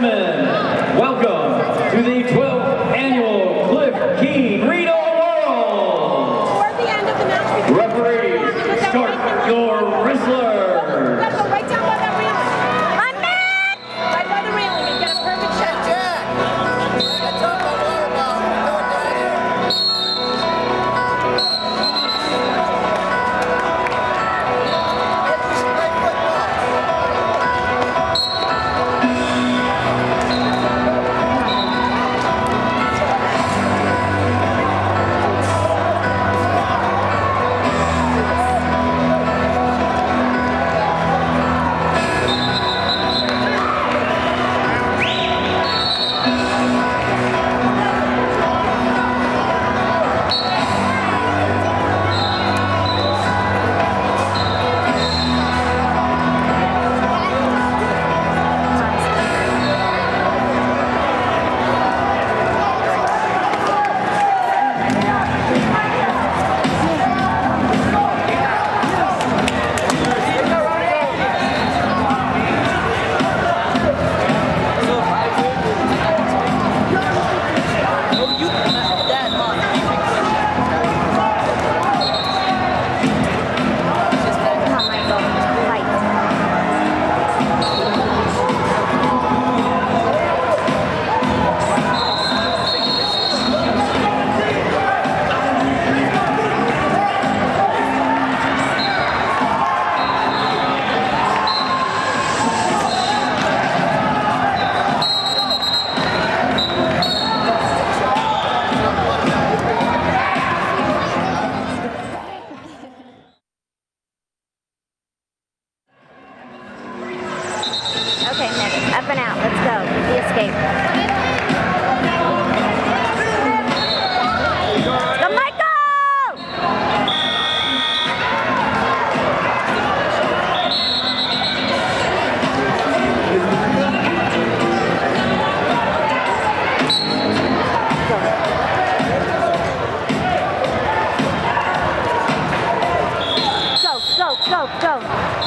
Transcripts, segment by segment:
gentlemen, welcome to the 12th annual Cliff Keen Reno World. Toward the end of the match, Referees, start your wrestlers. Let's go right down by that railing. I'm mad! Right by the railing and get a perfect shot. Okay, Nick, up and out. Let's go. The escape. Go, Michael! Go.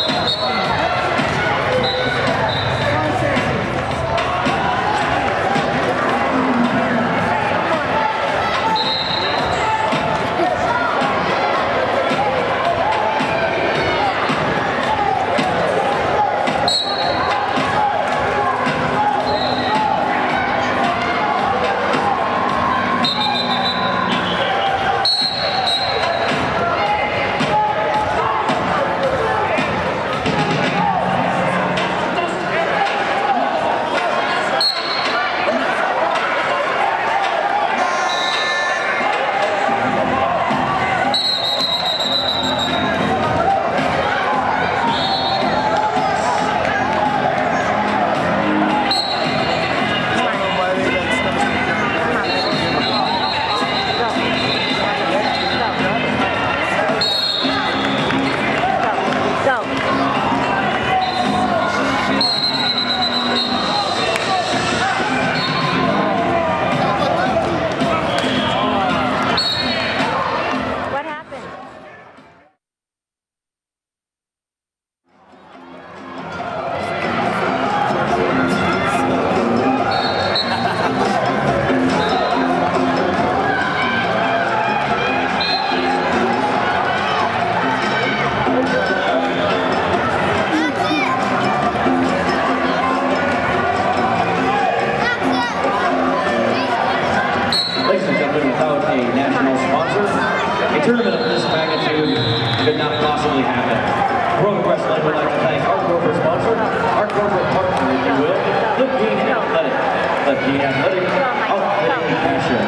A tournament of this magnitude could not possibly happen. Pro Wrestling would like to thank our corporate sponsor, our corporate partner, if you will, Cliff Keen Athletic. Cliff Keen Athletic, outfitting passion.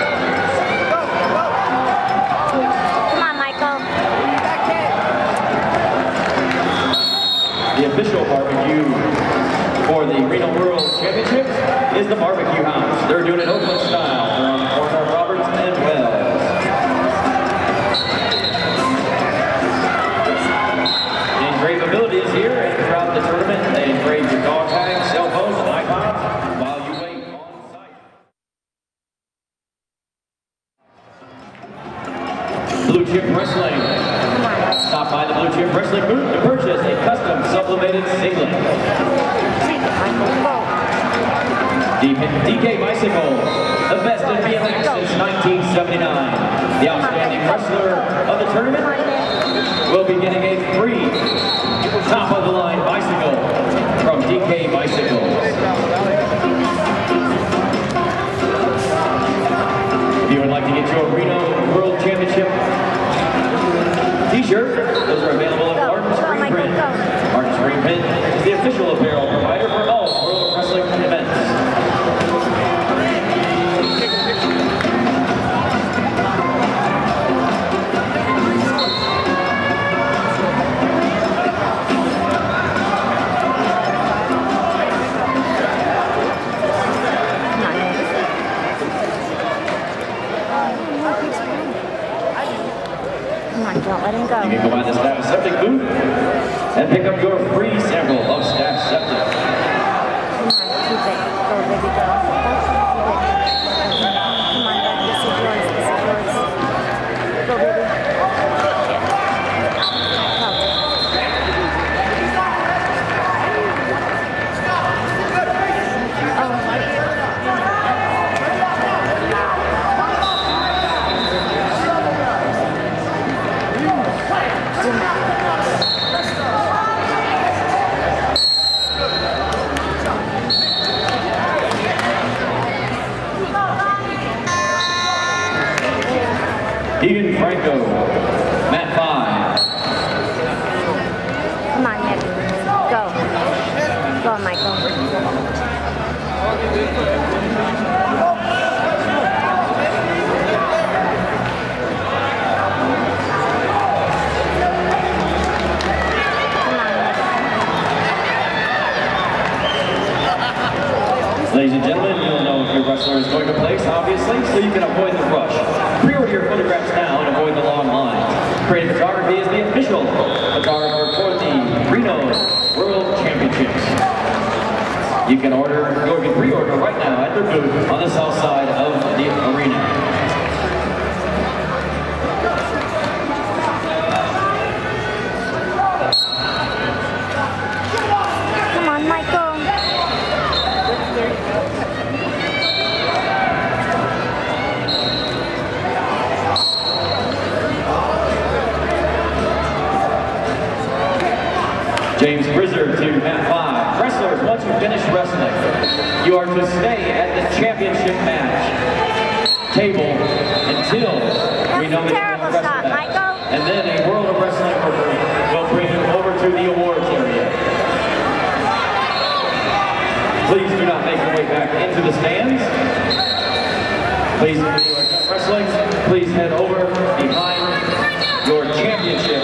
Come on, Michael. The official barbecue for the Reno World Championship is the Barbecue House. They're doing it Oakland style. They're on the corner of Roberts and Wells. Engravability is here, and throughout the tournament, they engrave your dog tags, cell phones, and icons while you wait on site. Blue Chip Wrestling. Stop by the Blue Chip Wrestling booth to purchase a custom sublimated singlet. DK Bicycle, the best in BMX since 1979. The outstanding wrestler of the tournament will be getting a free top-of-the-line bicycle from DK Bicycles. If you would like to get your Reno World Championship t-shirt, those are available at Martin Screen Print. Martin Screen Print is the official apparel provider for all World Wrestling events. Don't let him go. You can go by the Staff Septic booth and pick up your free sample of Staff Septic. Come on, keep it. Go, baby, go. Come on, baby. This is yours. This is yours. Go, baby. Ian Franco, Mat 5. Come on, Nick. Go. Go, Michael. Ladies and gentlemen, you'll know if your wrestler is going to place, obviously, so you can avoid the rush. Pre-order your photographs now and avoid the long lines. Creative Photography is the official photographer for the Reno World Championships. You can pre-order right now at their booth on the south side of the arena. Come on, Michael. James Brizard to Mat 5. Wrestlers, once you finish wrestling, you are to stay at the championship match table until we know that you have shot, Michael. And then a World of Wrestling worker will bring you over to the awards area. Please do not make your way back into the stands. Please, if you are wrestling, please head over behind your championship